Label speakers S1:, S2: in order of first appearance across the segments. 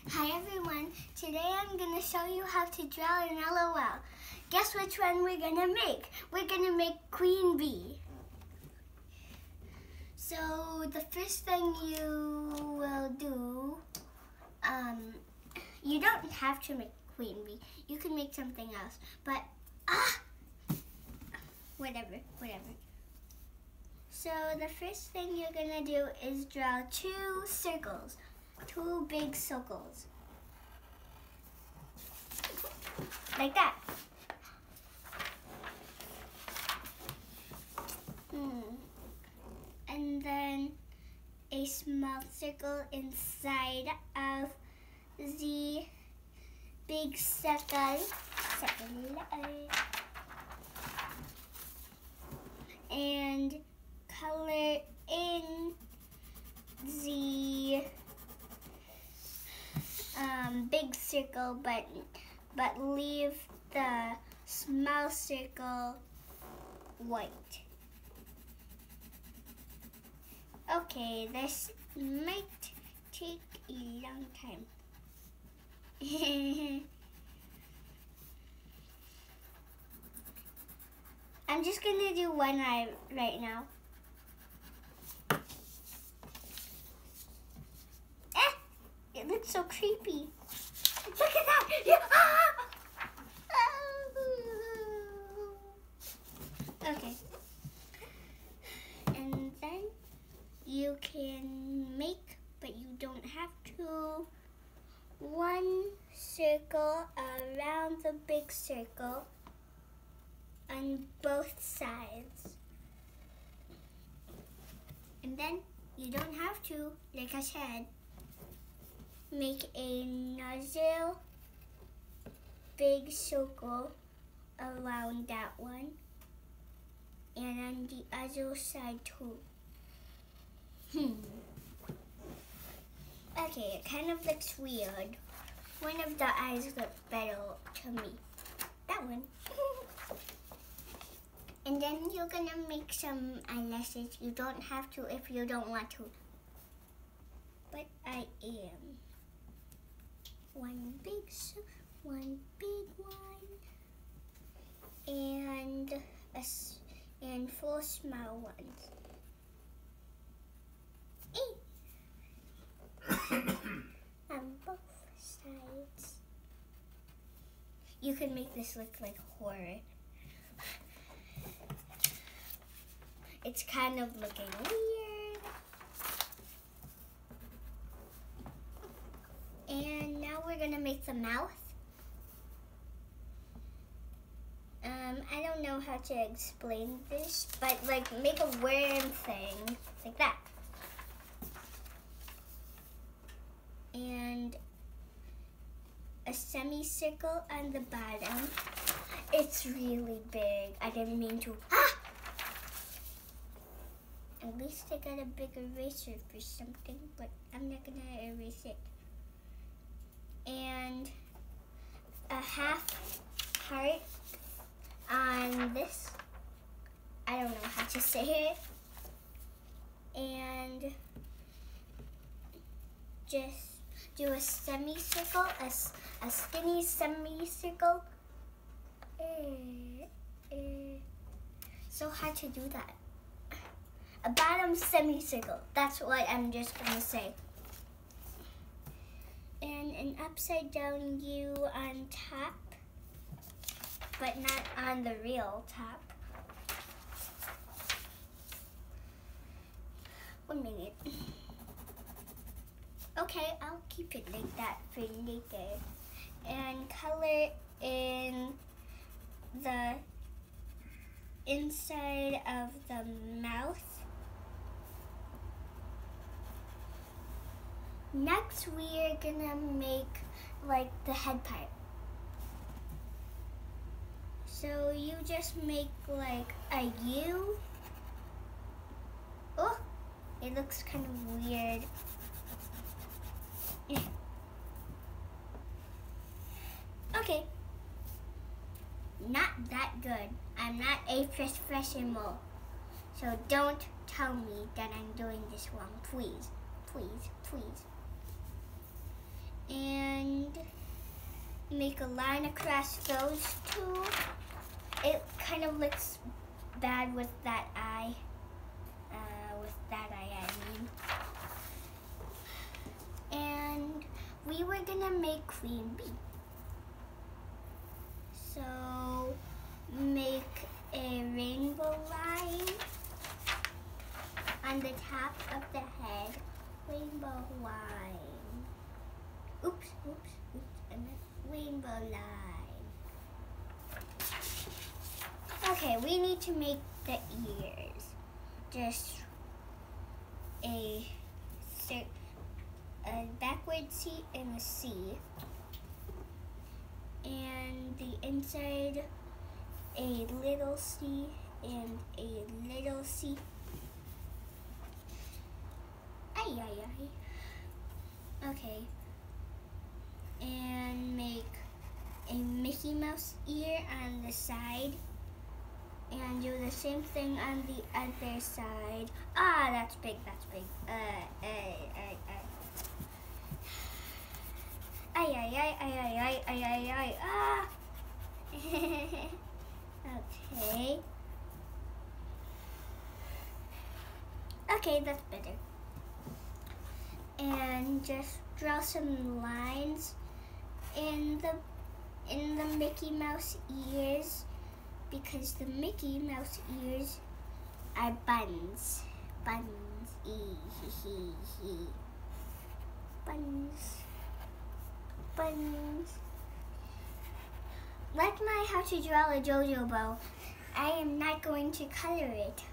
S1: Hi everyone, today I'm going to show you how to draw an LOL. Guess which one we're going to make? We're going to make Queen Bee. So the first thing you will do, you don't have to make Queen Bee. You can make something else, but whatever. So the first thing you're going to do is draw two circles. Two big circles. Like that. And then a small circle inside of the big circle. And color in the big circle, but leave the small circle white. Okay, this might take a long time. I'm just gonna do one eye right now. It looks so creepy. Look at that! Okay. And then you can make, but you don't have to, one circle around the big circle on both sides. And then you don't have to, like I said, make another big circle around that one and on the other side too. Okay, it kind of looks weird. One of the eyes look better to me. That one. And then you're gonna make some eyelashes. You don't have to if you don't want to. But I am. One big one, and four small ones. On both sides. You can make this look like horror. It's kind of looking weird. And now we're gonna make the mouth. I don't know how to explain this, but like make a worm thing, like that. And a semicircle on the bottom. It's really big. I didn't mean to. At least I got a big eraser for something, but I'm not gonna erase it. And a half heart on this. I don't know how to say it. And just do a semicircle, a skinny semicircle. So hard to do that. A bottom semicircle. That's what I'm just gonna say. And an upside down U on top, but not on the real top. 1 minute. Okay, I'll keep it like that for later. And color in the inside of the mouth. Next, we are gonna make like the head part. So you just make like a U. Oh, it looks kind of weird. Okay. Not that good. I'm not a professional. So don't tell me that I'm doing this wrong, please. Please. And make a line across those two. It kind of looks bad with that eye. And we were gonna make Queen Bee. So make a rainbow line on the top of the head. Rainbow line. Oops, and a rainbow line. Okay, we need to make the ears. Just a backward C and a C. And the inside, a little C and a little C. Okay. And make a Mickey Mouse ear on the side. And do the same thing on the other side. Ah, that's big. Ah. Okay. Okay, that's better. And just draw some lines in the Mickey Mouse ears, because the Mickey Mouse ears are buns. Buns. Buns. Like my How to Draw a Jojobo, I am not going to color it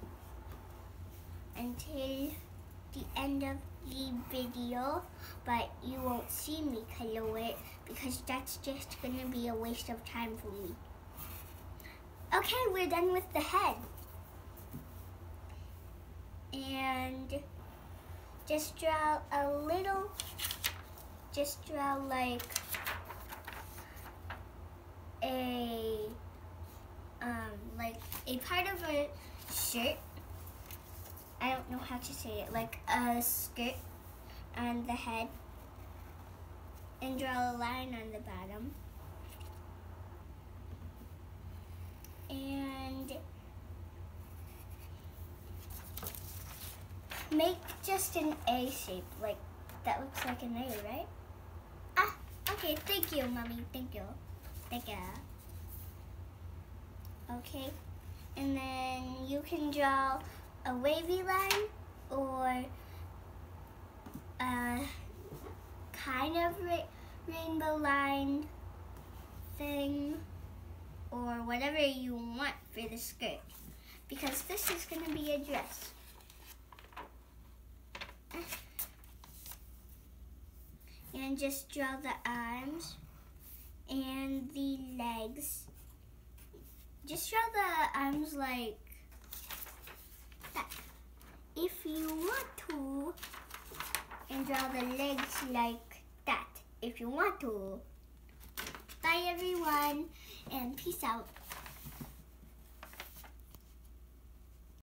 S1: until the end of the video, but you won't see me color it because that's just going to be a waste of time for me. Okay, we're done with the head. And just draw like a part of a shirt. I don't know how to say it, like a skirt on the head, and draw a line on the bottom. And make just an A shape, like that looks like an A, right? Ah, okay, thank you, Mommy, thank you. Okay, and then you can draw a wavy line or a kind of rainbow line thing, or whatever you want for the skirt, because this is going to be a dress. And just draw the arms and the legs. Just draw the arms like that, if you want to, and draw the legs like that, if you want to. Bye everyone, and peace out.